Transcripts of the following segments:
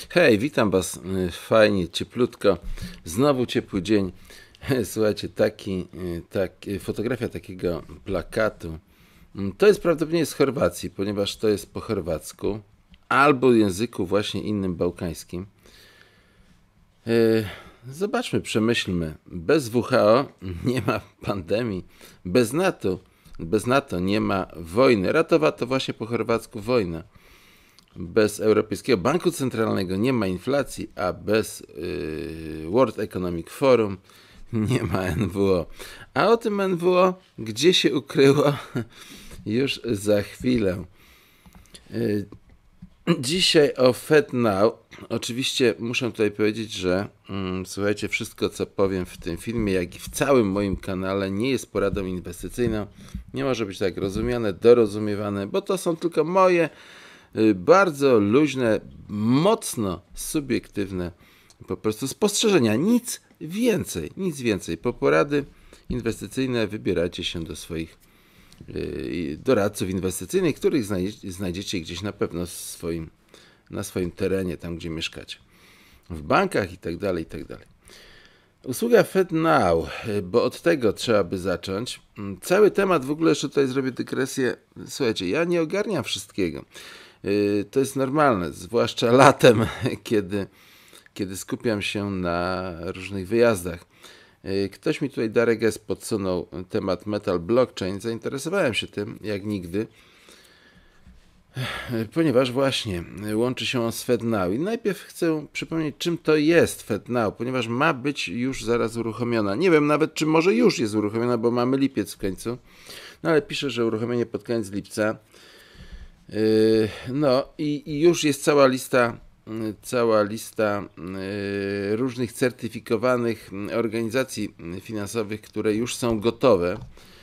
Hej, witam Was fajnie, cieplutko. Znowu ciepły dzień. Słuchajcie, fotografia takiego plakatu. To jest prawdopodobnie z Chorwacji, ponieważ to jest po chorwacku albo języku właśnie innym bałkańskim. Zobaczmy, przemyślmy. Bez WHO nie ma pandemii. Bez NATO nie ma wojny. Ratowa to właśnie po chorwacku wojna. Bez Europejskiego Banku Centralnego nie ma inflacji, a bez World Economic Forum nie ma NWO. A o tym NWO, gdzie się ukryło, już za chwilę. Dzisiaj o FedNow. Oczywiście muszę tutaj powiedzieć, że słuchajcie, wszystko co powiem w tym filmie, jak i w całym moim kanale, nie jest poradą inwestycyjną. Nie może być tak rozumiane, dorozumiewane, bo to są tylko moje bardzo luźne, mocno subiektywne po prostu spostrzeżenia. Nic więcej. Po porady inwestycyjne wybieracie się do swoich doradców inwestycyjnych, których znajdziecie gdzieś na pewno na swoim terenie, tam gdzie mieszkacie. W bankach i tak dalej. Usługa FedNow, bo od tego trzeba by zacząć. Cały temat, w ogóle jeszcze tutaj zrobię dygresję. Słuchajcie, ja nie ogarniam wszystkiego. To jest normalne, zwłaszcza latem, kiedy skupiam się na różnych wyjazdach. Ktoś mi tutaj, Darek S., podsunął temat Metal Blockchain. Zainteresowałem się tym, jak nigdy, ponieważ właśnie łączy się on z FedNow. I najpierw chcę przypomnieć, czym to jest FedNow, ponieważ ma być już zaraz uruchomiona. Nie wiem nawet, czy może już jest uruchomiona, bo mamy lipiec w końcu. No ale pisze, że uruchomienie pod koniec lipca. No i już jest cała lista różnych certyfikowanych organizacji finansowych, które już są gotowe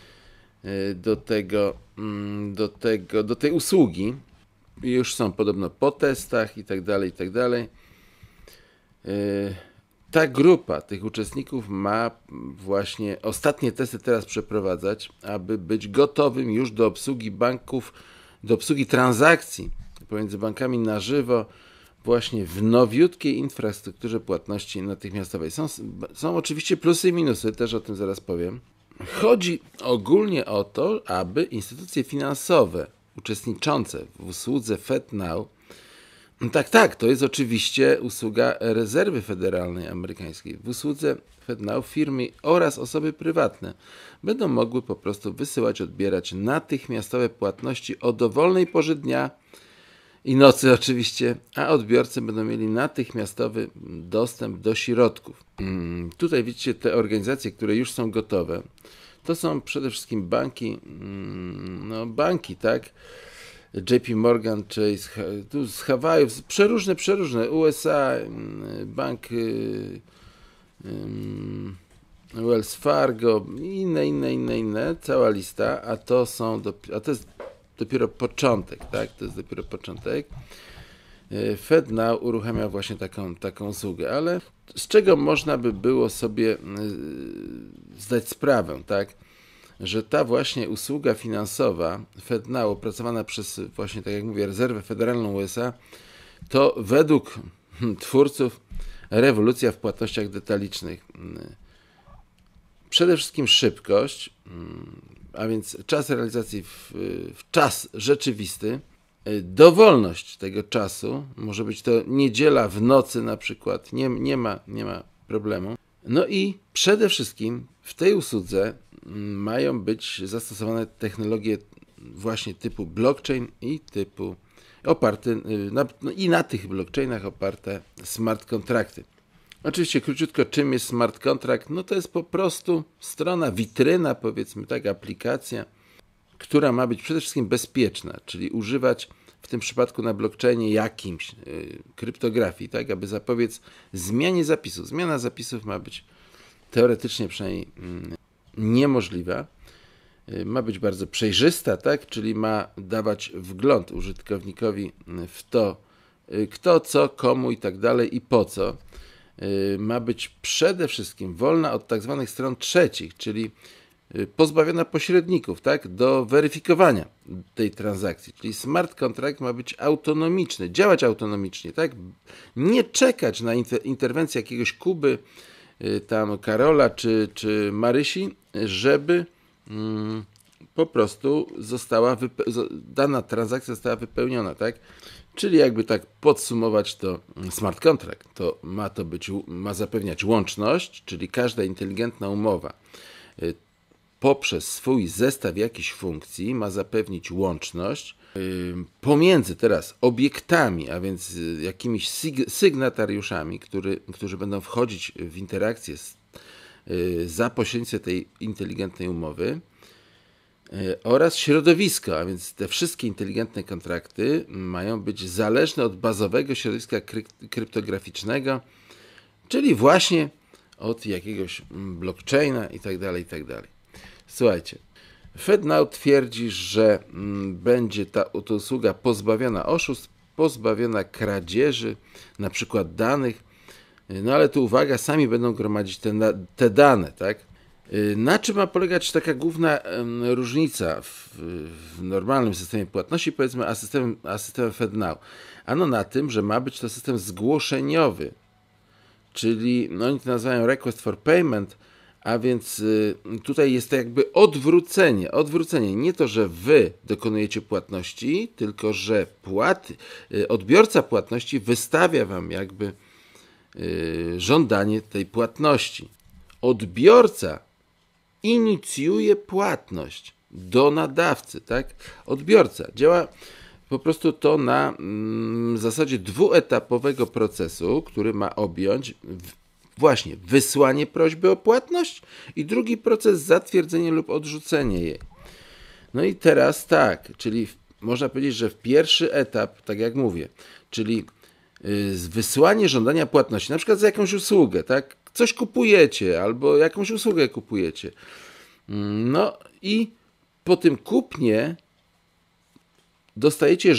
do tej usługi. Już są podobno po testach i tak dalej. Ta grupa tych uczestników ma właśnie ostatnie testy teraz przeprowadzać, aby być gotowym już do obsługi banków, do obsługi transakcji pomiędzy bankami na żywo, właśnie w nowiutkiej infrastrukturze płatności natychmiastowej. Są oczywiście plusy i minusy, też o tym zaraz powiem. Chodzi ogólnie o to, aby instytucje finansowe uczestniczące w usłudze FedNow, tak, to jest oczywiście usługa Rezerwy Federalnej Amerykańskiej. W usłudze FedNow firmy oraz osoby prywatne będą mogły po prostu wysyłać, odbierać natychmiastowe płatności o dowolnej porze dnia i nocy oczywiście, a odbiorcy będą mieli natychmiastowy dostęp do środków. Tutaj widzicie te organizacje, które już są gotowe. To są przede wszystkim banki, tak? JP Morgan, Chase, tu z Hawajów, przeróżne, USA, bank Wells Fargo, inne, cała lista, a to jest dopiero początek, tak? To jest dopiero początek. FedNow uruchamia właśnie taką usługę, ale z czego można by było sobie zdać sprawę, tak? Że ta właśnie usługa finansowa FedNow opracowana przez właśnie, tak jak mówię, Rezerwę Federalną USA, to według twórców rewolucja w płatnościach detalicznych. Przede wszystkim szybkość, a więc czas realizacji w czas rzeczywisty, dowolność tego czasu, może być to niedziela w nocy na przykład, nie ma problemu. No i przede wszystkim w tej usłudze mają być zastosowane technologie właśnie typu blockchain i typu oparte na tych blockchainach oparte smart kontrakty. Oczywiście króciutko, czym jest smart contract? No to jest po prostu strona, witryna, powiedzmy tak, aplikacja, która ma być przede wszystkim bezpieczna, czyli używać w tym przypadku na blockchainie jakimś kryptografii, tak, aby zapobiec zmianie zapisów. Zmiana zapisów ma być teoretycznie przynajmniej niemożliwa. Ma być bardzo przejrzysta, tak, czyli ma dawać wgląd użytkownikowi w to, kto, co, komu i tak dalej i po co. Ma być przede wszystkim wolna od tak zwanych stron trzecich, czyli pozbawiona pośredników, tak, do weryfikowania tej transakcji. Czyli smart contract ma być autonomiczny, działać autonomicznie, tak, nie czekać na interwencję jakiegoś Kuby, tam Karola czy Marysi, żeby po prostu dana transakcja została wypełniona, tak? Czyli jakby tak podsumować to, smart contract to ma zapewniać łączność, czyli każda inteligentna umowa poprzez swój zestaw jakichś funkcji ma zapewnić łączność pomiędzy teraz obiektami, a więc jakimiś sygnatariuszami, którzy będą wchodzić w interakcję za pośrednictwem tej inteligentnej umowy, oraz środowisko, a więc te wszystkie inteligentne kontrakty mają być zależne od bazowego środowiska kryptograficznego, czyli właśnie od jakiegoś blockchaina itd. Słuchajcie, FedNow twierdzi, że będzie ta usługa pozbawiona oszustw, pozbawiona kradzieży, na przykład danych, no ale tu uwaga, sami będą gromadzić te dane, tak? Na czym ma polegać taka główna różnica w normalnym systemie płatności, powiedzmy, a systemem FedNow? Ano na tym, że ma być to system zgłoszeniowy, czyli oni to nazywają request for payment, a więc tutaj jest to jakby odwrócenie. Nie to, że wy dokonujecie płatności, tylko że odbiorca płatności wystawia wam jakby żądanie tej płatności. Odbiorca inicjuje płatność do nadawcy, tak? Odbiorca. Działa po prostu to na zasadzie dwuetapowego procesu, który ma objąć właśnie wysłanie prośby o płatność i drugi proces zatwierdzenie lub odrzucenie jej. No i teraz tak, czyli można powiedzieć, że w pierwszy etap, tak jak mówię, czyli wysłanie żądania płatności, na przykład za jakąś usługę, tak? Coś kupujecie albo jakąś usługę kupujecie. No i po tym kupnie dostajecie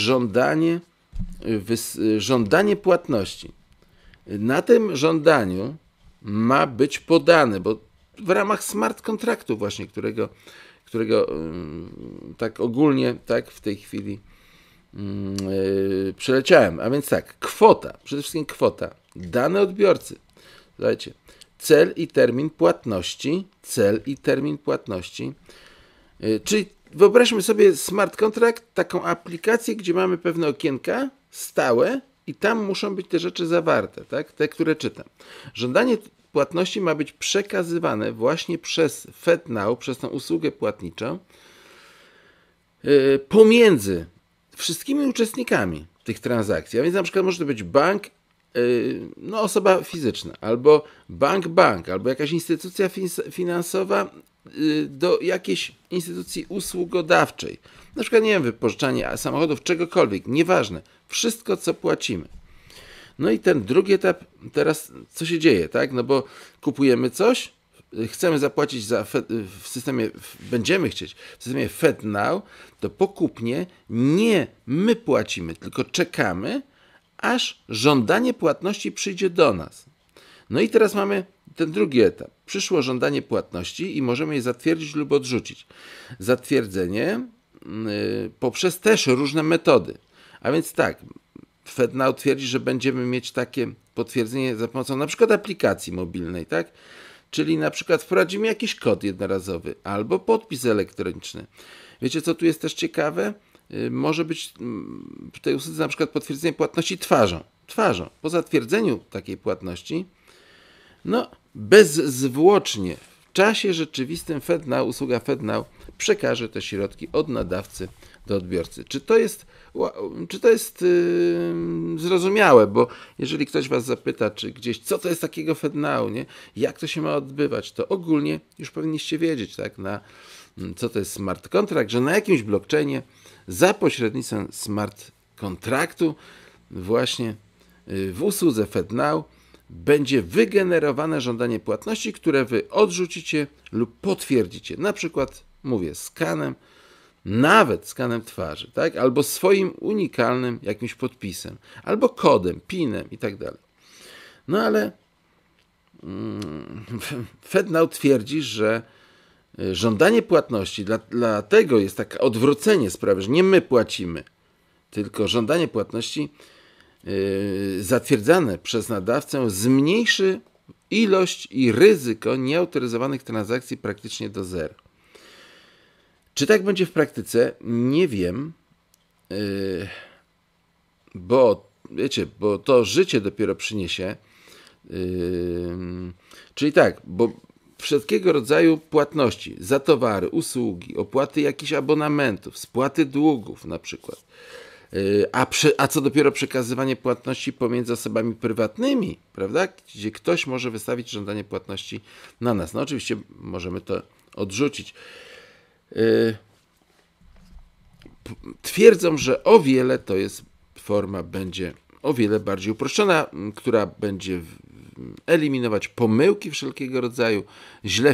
żądanie płatności. Na tym żądaniu ma być podane, bo w ramach smart kontraktu właśnie, którego tak ogólnie tak w tej chwili przeleciałem. A więc tak, kwota, przede wszystkim kwota, dane odbiorcy. Słuchajcie, cel i termin płatności, czyli wyobraźmy sobie smart contract, taką aplikację, gdzie mamy pewne okienka stałe i tam muszą być te rzeczy zawarte, tak? Te, które czytam. Żądanie płatności ma być przekazywane właśnie przez FedNow, przez tą usługę płatniczą, pomiędzy wszystkimi uczestnikami tych transakcji. A więc na przykład może to być bank, no osoba fizyczna, albo bank, albo jakaś instytucja finansowa do jakiejś instytucji usługodawczej. Na przykład, nie wiem, wypożyczanie samochodów, czegokolwiek, nieważne. Wszystko, co płacimy. No i ten drugi etap, teraz co się dzieje, tak? No bo kupujemy coś, chcemy zapłacić będziemy chcieć w systemie FedNow, to po kupnie nie my płacimy, tylko czekamy, aż żądanie płatności przyjdzie do nas. No i teraz mamy ten drugi etap. Przyszło żądanie płatności i możemy je zatwierdzić lub odrzucić. Zatwierdzenie poprzez też różne metody. A więc tak, FedNow twierdzi, że będziemy mieć takie potwierdzenie za pomocą na przykład aplikacji mobilnej, tak? Czyli na przykład wprowadzimy jakiś kod jednorazowy albo podpis elektroniczny. Wiecie, co tu jest też ciekawe? Może być w tej usłudze na przykład potwierdzenie płatności twarzą. Po zatwierdzeniu takiej płatności, no bezzwłocznie w czasie rzeczywistym usługa FedNow przekaże te środki od nadawcy do odbiorcy. Czy to jest zrozumiałe? Bo jeżeli ktoś was zapyta, czy gdzieś, co to jest takiego FedNow, nie? Jak to się ma odbywać, to ogólnie już powinniście wiedzieć, tak, co to jest smart contract, że na jakimś blockchainie za pośrednictwem smart kontraktu właśnie w usłudze FedNow będzie wygenerowane żądanie płatności, które wy odrzucicie lub potwierdzicie. Na przykład, mówię, nawet skanem twarzy, tak? Albo swoim unikalnym jakimś podpisem, albo kodem, pinem i tak dalej. No ale FedNow twierdzi, że Żądanie płatności, dlatego jest takie odwrócenie sprawy, że nie my płacimy, tylko żądanie płatności zatwierdzane przez nadawcę zmniejszy ilość i ryzyko nieautoryzowanych transakcji praktycznie do zera. Czy tak będzie w praktyce? Nie wiem, bo wiecie, bo to życie dopiero przyniesie. Czyli tak, bo wszelkiego rodzaju płatności za towary, usługi, opłaty jakichś abonamentów, spłaty długów na przykład, a co dopiero przekazywanie płatności pomiędzy osobami prywatnymi, prawda? Gdzie ktoś może wystawić żądanie płatności na nas. No oczywiście możemy to odrzucić. Twierdzą, że o wiele to jest forma będzie o wiele bardziej uproszczona, która będzie eliminować pomyłki wszelkiego rodzaju, źle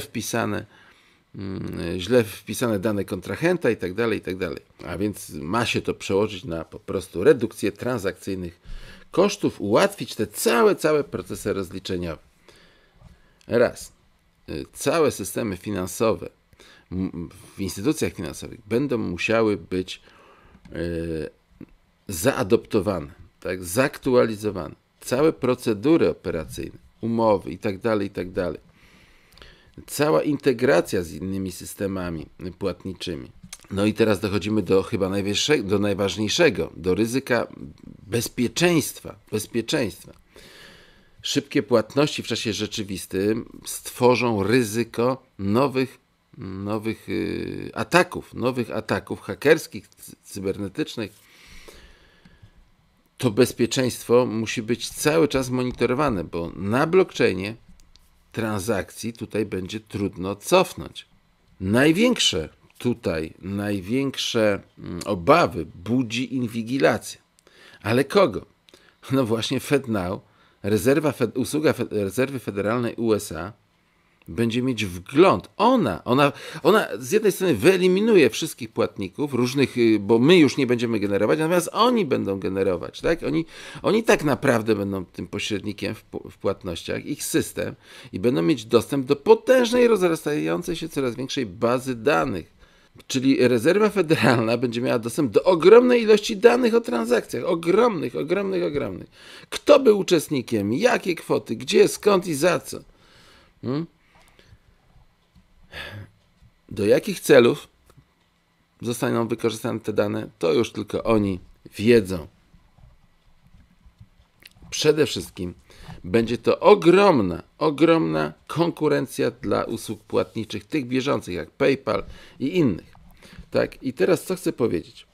wpisane dane kontrahenta i tak dalej, i tak dalej. A więc ma się to przełożyć na po prostu redukcję transakcyjnych kosztów, ułatwić te całe procesy rozliczeniowe. Raz. Całe systemy finansowe w instytucjach finansowych będą musiały być zaadoptowane, tak, zaktualizowane. Całe procedury operacyjne, umowy i tak dalej. Cała integracja z innymi systemami płatniczymi. No i teraz dochodzimy do chyba najważniejszego, do ryzyka bezpieczeństwa. Szybkie płatności w czasie rzeczywistym stworzą ryzyko nowych ataków hakerskich, cybernetycznych. To bezpieczeństwo musi być cały czas monitorowane, bo na blockchainie transakcji tutaj będzie trudno cofnąć. Największe obawy budzi inwigilacja. Ale kogo? No właśnie FedNow, usługa rezerwy federalnej USA będzie mieć wgląd. Ona z jednej strony wyeliminuje wszystkich płatników różnych, bo my już nie będziemy generować, natomiast oni będą generować, tak? Oni tak naprawdę będą tym pośrednikiem w płatnościach, ich system, i będą mieć dostęp do potężnej, rozrastającej się coraz większej bazy danych. Czyli rezerwa federalna będzie miała dostęp do ogromnej ilości danych o transakcjach. Ogromnych. Kto był uczestnikiem, jakie kwoty, gdzie, skąd i za co. Do jakich celów zostaną wykorzystane te dane, to już tylko oni wiedzą. Przede wszystkim będzie to ogromna konkurencja dla usług płatniczych, tych bieżących jak PayPal i innych. Tak? I teraz co chcę powiedzieć?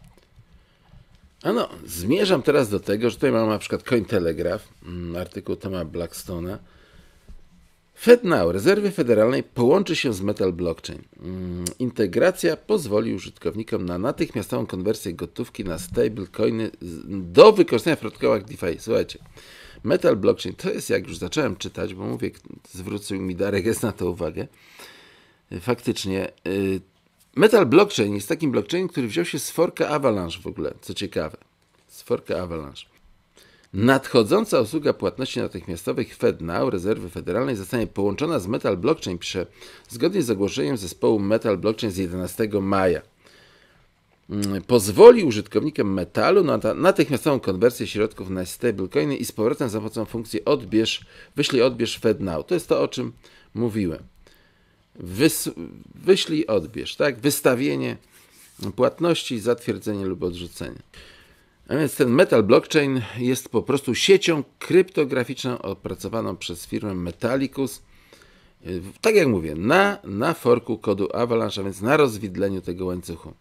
Zmierzam teraz do tego, że tutaj mam na przykład Cointelegraph, artykuł Toma Blackstone'a. FedNow, rezerwy federalnej, połączy się z Metal Blockchain. Integracja pozwoli użytkownikom na natychmiastową konwersję gotówki na stablecoiny do wykorzystania w protokołach DeFi. Słuchajcie, Metal Blockchain to jest, jak już zacząłem czytać, bo mówię, zwrócił mi Darek jest na to uwagę. Faktycznie, Metal Blockchain jest takim blockchainem, który wziął się z forka Avalanche w ogóle, co ciekawe. Z forka Avalanche. Nadchodząca usługa płatności natychmiastowych FedNow, rezerwy federalnej, zostanie połączona z Metal Blockchain, pisze, zgodnie z ogłoszeniem zespołu Metal Blockchain z 11 maja. Pozwoli użytkownikom Metalu na natychmiastową konwersję środków na stablecoiny i z powrotem za pomocą funkcji wyślij odbierz FedNow. To jest to, o czym mówiłem. Wyślij odbierz, tak? Wystawienie płatności, zatwierdzenie lub odrzucenie. A więc ten Metal Blockchain jest po prostu siecią kryptograficzną opracowaną przez firmę Metallicus. Tak jak mówię, na forku kodu Avalanche, a więc na rozwidleniu tego łańcuchu.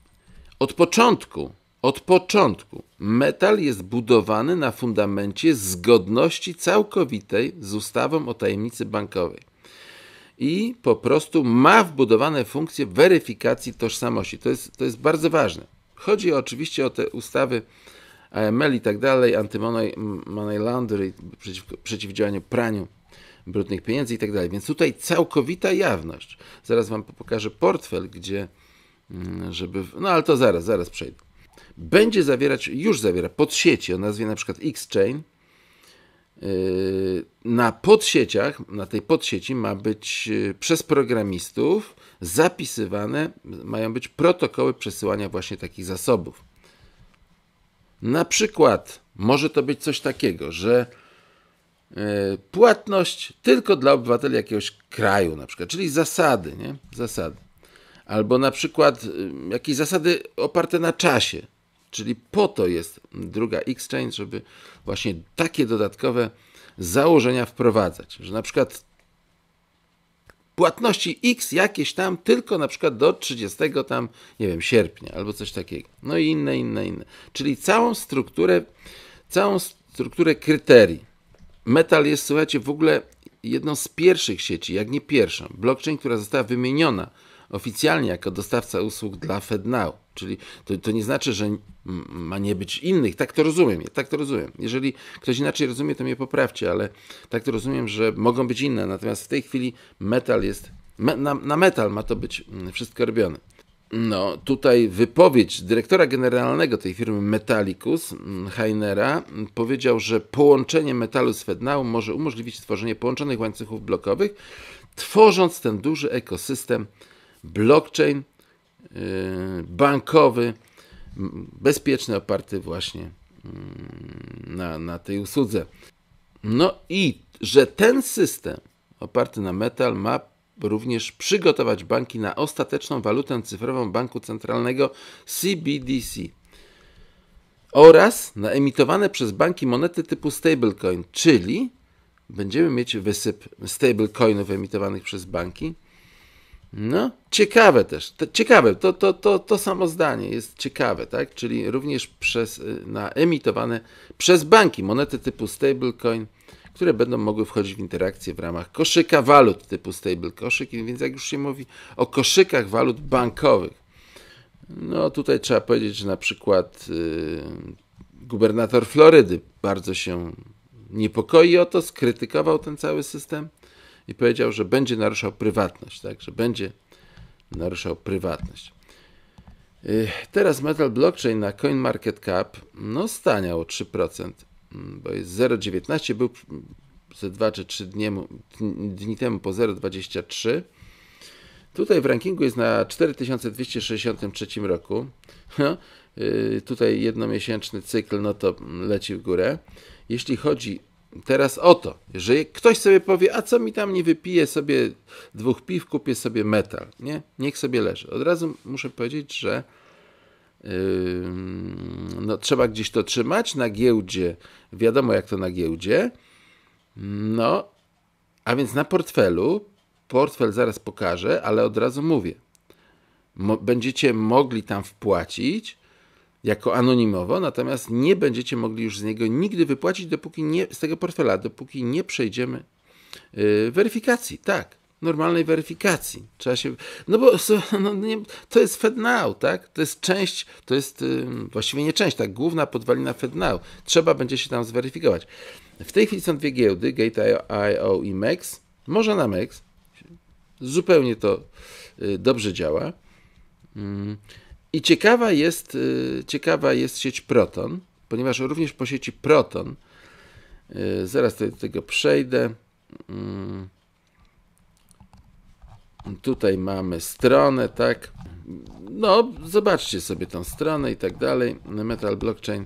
Od początku Metal jest budowany na fundamencie zgodności całkowitej z ustawą o tajemnicy bankowej. I po prostu ma wbudowane funkcje weryfikacji tożsamości. To jest bardzo ważne. Chodzi oczywiście o te ustawy AML i tak dalej, anti-money laundering, przeciwdziałaniu praniu brudnych pieniędzy i tak dalej. Więc tutaj całkowita jawność. Zaraz wam pokażę portfel, gdzie, ale to zaraz przejdę. Już zawiera podsieci o nazwie na przykład X-Chain, Na podsieciach, na tej podsieci ma być przez programistów zapisywane, mają być protokoły przesyłania właśnie takich zasobów. Na przykład może to być coś takiego, że płatność tylko dla obywateli jakiegoś kraju, na przykład, czyli zasady, nie? Zasady. Albo na przykład jakieś zasady oparte na czasie, czyli po to jest druga exchange, żeby właśnie takie dodatkowe założenia wprowadzać, że na przykład płatności X jakieś tam tylko na przykład do 30 tam, nie wiem, sierpnia albo coś takiego. No i inne. Czyli całą strukturę kryterii. Metal jest, słuchajcie, w ogóle jedną z pierwszych sieci, jak nie pierwszą. Blockchain, która została wymieniona oficjalnie jako dostawca usług dla FedNow. Czyli to nie znaczy, że ma nie być innych. Tak to rozumiem. Jeżeli ktoś inaczej rozumie, to mnie poprawcie, ale tak to rozumiem, że mogą być inne. Natomiast w tej chwili Metal jest... Na Metal ma to być wszystko robione. No, tutaj wypowiedź dyrektora generalnego tej firmy Metallicus, Heinera, powiedział, że połączenie metalu z FedNow może umożliwić tworzenie połączonych łańcuchów blokowych, tworząc ten duży ekosystem blockchain bankowy, bezpieczny, oparty właśnie na tej usłudze. No i że ten system oparty na Metal ma również przygotować banki na ostateczną walutę cyfrową banku centralnego CBDC oraz na emitowane przez banki monety typu stablecoin, czyli będziemy mieć wysyp stablecoinów emitowanych przez banki. No, ciekawe też. To samo zdanie jest ciekawe, tak? Czyli również na emitowane przez banki monety typu stablecoin, które będą mogły wchodzić w interakcję w ramach koszyka walut typu stable koszyk, więc jak już się mówi o koszykach walut bankowych, no tutaj trzeba powiedzieć, że na przykład gubernator Florydy bardzo się niepokoi o to, skrytykował ten cały system i powiedział, że będzie naruszał prywatność, tak, że będzie naruszał prywatność. Teraz Metal Blockchain na CoinMarketCap no staniał o 3%, bo jest 0,19, był ze 2 czy 3 dni temu po 0,23. Tutaj w rankingu jest na 4263 roku. Tutaj jednomiesięczny cykl, no to leci w górę. Jeśli chodzi teraz o to, że ktoś sobie powie, a co mi tam nie wypije sobie 2 piw, kupię sobie metal, nie? Niech sobie leży. Od razu muszę powiedzieć, że no, trzeba gdzieś to trzymać na giełdzie. Wiadomo, jak to na giełdzie. No, a więc na portfel zaraz pokażę, ale od razu mówię. Będziecie mogli tam wpłacić jako anonimowo, natomiast nie będziecie mogli już z niego nigdy wypłacić, z tego portfela, dopóki nie przejdziemy weryfikacji, tak, normalnej weryfikacji. Trzeba się, no bo to jest FedNow, tak, to jest właściwie nie część, tak, główna podwalina FedNow. Trzeba będzie się tam zweryfikować. W tej chwili są 2 giełdy, Gate.io i MEX, może na MEX, zupełnie to dobrze działa. I ciekawa jest sieć Proton, ponieważ również po sieci Proton, zaraz do tego przejdę, tutaj mamy stronę, tak, no zobaczcie sobie tą stronę i tak dalej, Metal Blockchain.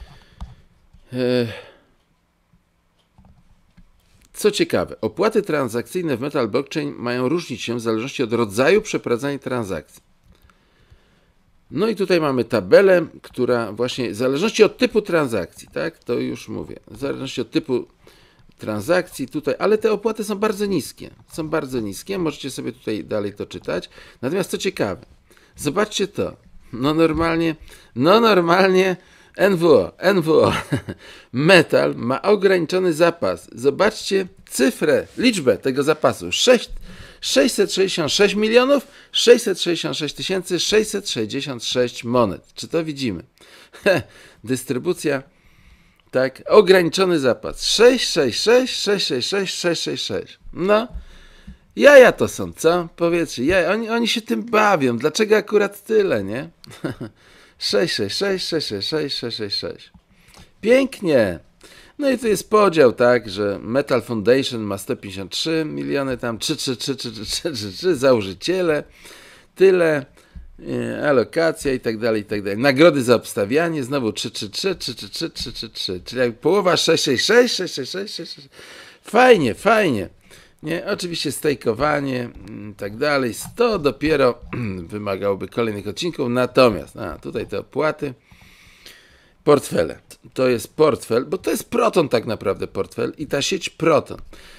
Co ciekawe, opłaty transakcyjne w Metal Blockchain mają różnić się w zależności od rodzaju przeprowadzanej transakcji. No i tutaj mamy tabelę, która właśnie w zależności od typu transakcji, tak, to już mówię, w zależności od typu transakcji tutaj, ale te opłaty są bardzo niskie, możecie sobie tutaj dalej to czytać. Natomiast co ciekawe, zobaczcie to, no normalnie NWO, Metal ma ograniczony zapas. Zobaczcie cyfrę, liczbę tego zapasu. 666 milionów 666 666 monet. Czy to widzimy? Dystrybucja, tak, ograniczony zapas. 666 666 666. No, jaja to są, co? Powiedzcie, oni się tym bawią. Dlaczego akurat tyle, nie? 666 666 666. Pięknie. No i tu jest podział, tak, że Metal Foundation ma 153 miliony, tam 3, założyciele, tyle, alokacja i tak dalej, i tak dalej. Nagrody za obstawianie, znowu 3, czyli jak połowa 6. Fajnie, fajnie. Nie, oczywiście stejkowanie i tak dalej. To dopiero wymagałoby kolejnych odcinków, natomiast tutaj te opłaty. Portfele. To jest portfel, bo to jest Proton tak naprawdę portfel i ta sieć Proton.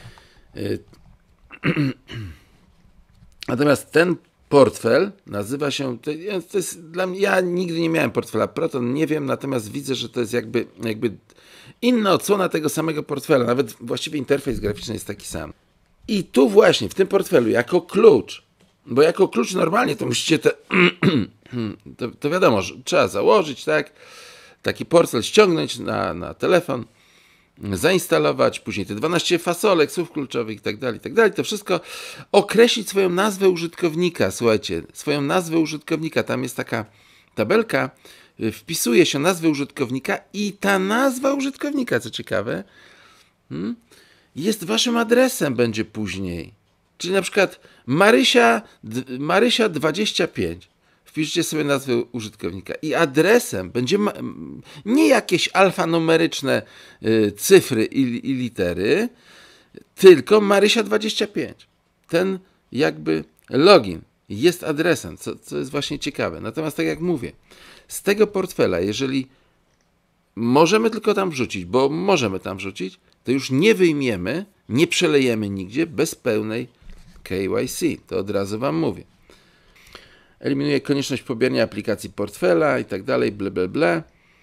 Natomiast ten portfel nazywa się, to jest dla mnie, ja nigdy nie miałem portfela Proton, nie wiem, natomiast widzę, że to jest jakby inna odsłona tego samego portfela, nawet właściwie interfejs graficzny jest taki sam. I tu właśnie, w tym portfelu, jako klucz, bo jako klucz normalnie to musicie to wiadomo, że trzeba założyć, tak, taki portfel ściągnąć na telefon, zainstalować, później te 12 fasolek, słów kluczowych i tak dalej, to wszystko określić swoją nazwę użytkownika, słuchajcie, swoją nazwę użytkownika, tam jest taka tabelka, wpisuje się nazwę użytkownika i ta nazwa użytkownika, co ciekawe, jest waszym adresem będzie później, czyli na przykład Marysia 25, wpiszcie sobie nazwę użytkownika i adresem będzie nie jakieś alfanumeryczne cyfry i litery, tylko Marysia 25. Ten jakby login jest adresem, co jest właśnie ciekawe. Natomiast tak jak mówię, z tego portfela, jeżeli możemy tylko tam wrzucić, bo możemy tam wrzucić, to już nie wyjmiemy, nie przelejemy nigdzie bez pełnej KYC. To od razu wam mówię. Eliminuje konieczność pobierania aplikacji portfela i tak dalej, ble.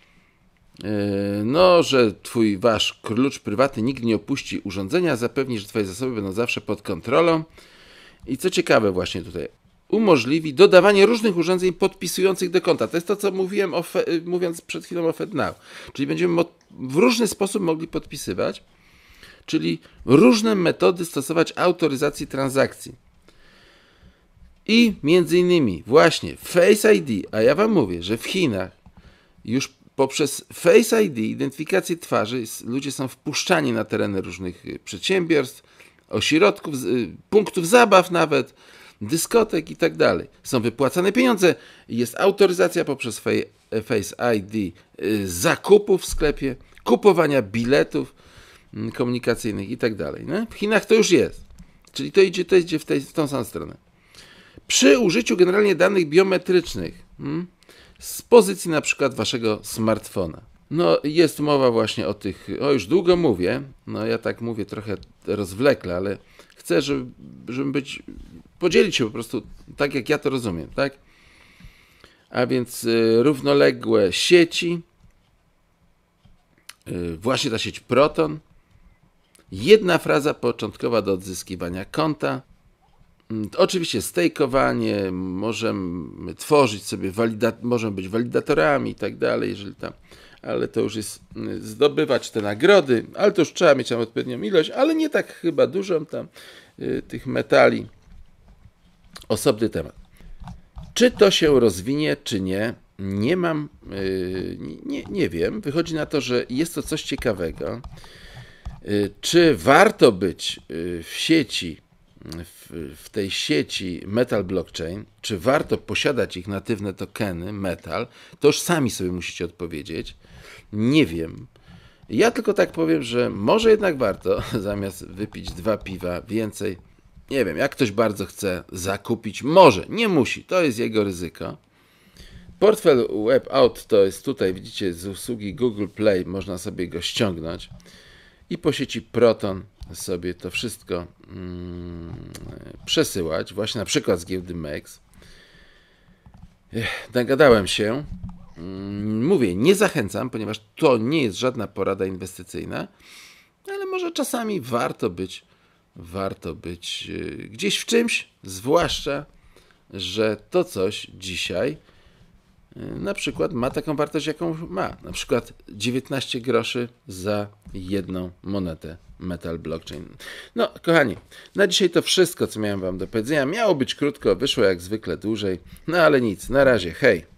No, że wasz klucz prywatny nigdy nie opuści urządzenia, zapewni, że twoje zasoby będą zawsze pod kontrolą. I co ciekawe właśnie tutaj, umożliwi dodawanie różnych urządzeń podpisujących do konta. To jest to, co mówiłem, mówiąc przed chwilą o FedNow. Czyli będziemy w różny sposób mogli podpisywać, czyli różne metody stosować autoryzacji transakcji. I między innymi właśnie Face ID, a ja wam mówię, że w Chinach już poprzez Face ID, identyfikację twarzy, ludzie są wpuszczani na tereny różnych przedsiębiorstw, ośrodków, punktów zabaw nawet, dyskotek i tak dalej. Są wypłacane pieniądze, jest autoryzacja poprzez Face ID zakupów w sklepie, kupowania biletów komunikacyjnych i tak dalej. W Chinach to już jest. Czyli to idzie w tą samą stronę. Przy użyciu generalnie danych biometrycznych z pozycji na przykład waszego smartfona. No jest mowa właśnie o tych, już długo mówię, no ja tak mówię trochę rozwlekle, ale chcę, żeby podzielić się po prostu tak, jak ja to rozumiem, tak? A więc równoległe sieci, właśnie ta sieć Proton, jedna fraza początkowa do odzyskiwania konta, oczywiście stejkowanie, możemy tworzyć sobie, możemy być walidatorami i tak dalej, jeżeli tam, ale to już jest zdobywać te nagrody, ale to już trzeba mieć tam odpowiednią ilość, ale nie tak chyba dużą tam tych metali. Osobny temat. Czy to się rozwinie, czy nie? Nie mam, nie wiem. Wychodzi na to, że jest to coś ciekawego. Czy warto być w sieci, w tej sieci Metal Blockchain, czy warto posiadać ich natywne tokeny Metal, to już sami sobie musicie odpowiedzieć. Nie wiem. Ja tylko tak powiem, że może jednak warto, zamiast wypić 2 piwa więcej, nie wiem, jak ktoś bardzo chce zakupić, może, nie musi, to jest jego ryzyko. Portfel WebOut to jest tutaj, widzicie, z usługi Google Play, można sobie go ściągnąć i po sieci Proton sobie to wszystko przesyłać, właśnie na przykład z giełdy MEX. Nagadałem się, mówię, nie zachęcam, ponieważ to nie jest żadna porada inwestycyjna, ale może czasami warto być gdzieś w czymś, zwłaszcza, że to coś dzisiaj na przykład ma taką wartość, jaką ma. Na przykład 19 groszy za jedną monetę Metal Blockchain. No, kochani, na dzisiaj to wszystko, co miałem wam do powiedzenia. Miało być krótko, wyszło jak zwykle dłużej, no ale nic, na razie, hej!